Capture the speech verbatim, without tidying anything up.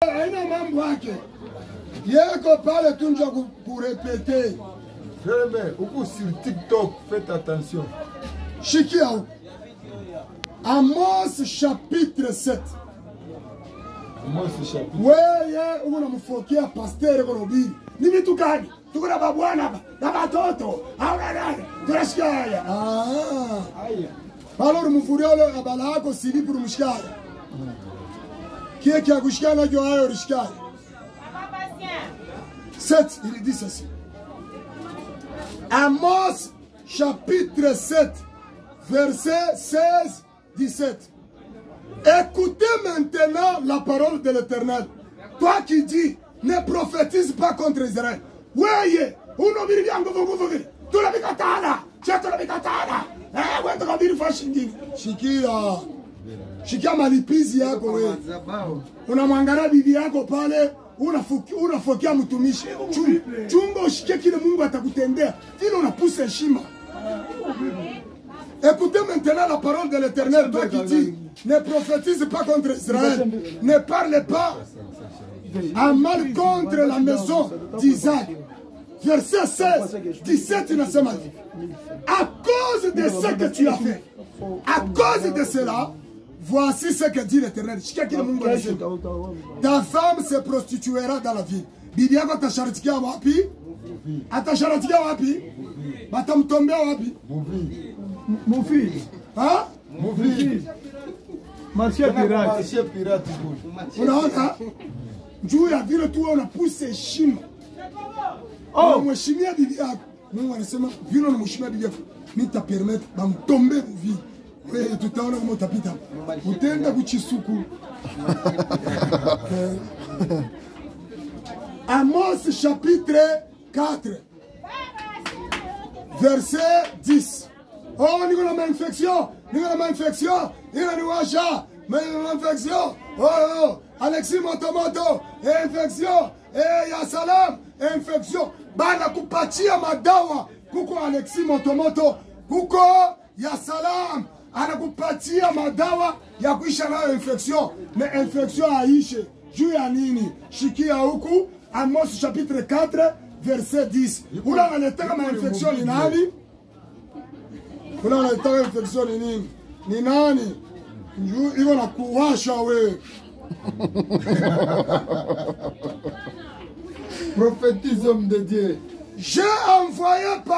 Haina mambo yake. Yeko pale tunja kurepete. Frère, huku sur TikTok, faites attention. Shikia huku. Amos chapitre sept. Amos chapitre. Weye unamfokia pasteur kwa bili. Ni vitu gani? Tuko na babwana na watoto. Hauna nani? Tunashikia haya. Ah. Haya. Alors mfuria ole abala yako silipu rumshikaya. Kie kia kushikana jo hayo rishikaya. sept, il dit ceci. Amos chapitre sept, verset seize, dix-sept. Écoutez maintenant la parole de l'Éternel. Toi qui dis, ne prophétise pas contre Israël. Weye, uno biri yangu vugu vugu. Tula bikatana, chetula bikatana. Eh, wende kabiri fashingini. Shikia. Shikia malipizi yako wewe. Unamwangalia bibi yako pale, unafokia unafokia mtumishi. Chunga ushike kile Mungu atakutendea. Vile unapusa heshima. Écoutez maintenant la parole de l'Éternel, toi qui dis, ne prophétise pas contre Israël, ne parle pas à mal contre la maison d'Isaac. Verset seize, dix-sept, il a ce matin. À cause de ce que tu as fait, à cause de cela, voici ce que dit l'Éternel. Ta femme se prostituera dans la ville. Bibi yako atasharatikia wapi? Atasharatikia wapi? Batamtombea wapi? Moufi. Hein? Moufi. Marché pirate. Marché pirate. Unaona? Juu ya vile tu unapusa heshima. Oh, mheshimia bibi yako. Mungu anasema vile unamheshimia bibi yako, nitapermit bamtombe mvi. Wewe tutaona kama utapita. Utaenda kuchisuku. Amos chapitre quatre. Verset dix. Oh, niko na infection. Niko na infection. Ina niwasha. Mais infection. Oh, oh. Alexis Motomoto. Infection. Eh, ya salam. Infection. Bana kupatia madawa. Kuko Alexis Motomoto. Kuko ya salam. Anakupatia madawa ya kuisha nayo infection. Mais infection haishe. Juu ya nini? Shikia huku. Amos chapitre quatre. Verset dix. Ula analetaka ma infection ni nani? Ula analetaka infection ni nini? Ni nani? Njuu iko na kuwasha we. Prophétise homme de Dieu. J'ai envoyé par